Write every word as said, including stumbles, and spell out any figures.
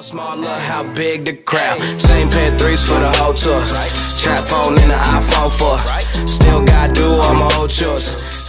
small, look how big the crowd. Same pair of threes for the whole tour. Trap phone in the iPhone four. Still gotta do all my old chores.